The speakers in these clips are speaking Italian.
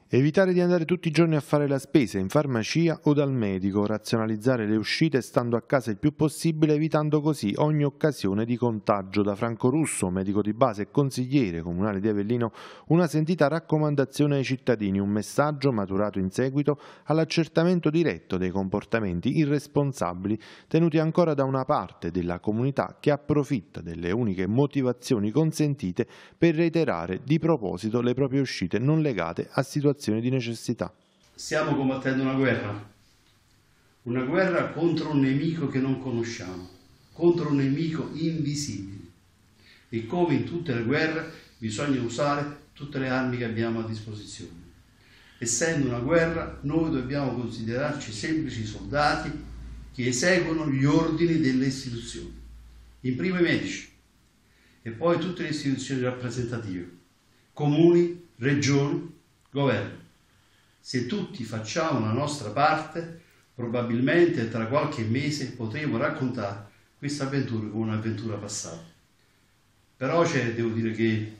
Evitare di andare tutti i giorni a fare la spesa in farmacia o dal medico, razionalizzare le uscite stando a casa il più possibile, evitando così ogni occasione di contagio. Da Franco Russo, medico di base e consigliere comunale di Avellino, una sentita raccomandazione ai cittadini, un messaggio maturato in seguito all'accertamento diretto dei comportamenti irresponsabili tenuti ancora da una parte della comunità che approfitta delle uniche motivazioni consentite per reiterare di proposito le proprie uscite non legate a situazioni di necessità. Stiamo combattendo una guerra contro un nemico che non conosciamo, contro un nemico invisibile. E come in tutte le guerre bisogna usare tutte le armi che abbiamo a disposizione. Essendo una guerra, noi dobbiamo considerarci semplici soldati che eseguono gli ordini delle istituzioni, in primo i medici e poi tutte le istituzioni rappresentative, comuni, regioni, governo. Se tutti facciamo la nostra parte, probabilmente tra qualche mese potremo raccontare questa avventura come un'avventura passata. Però devo dire che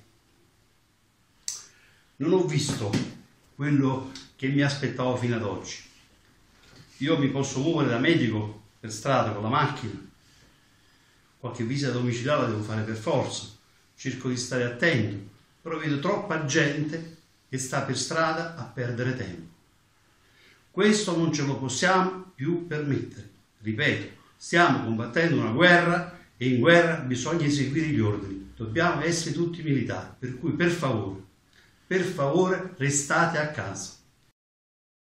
non ho visto quello che mi aspettavo fino ad oggi. Io mi posso muovere da medico per strada con la macchina, qualche visita domiciliare la devo fare per forza, cerco di stare attento, però vedo troppa gente che sta per strada a perdere tempo. Questo non ce lo possiamo più permettere. Ripeto, stiamo combattendo una guerra e in guerra bisogna eseguire gli ordini. Dobbiamo essere tutti militari, per cui per favore restate a casa.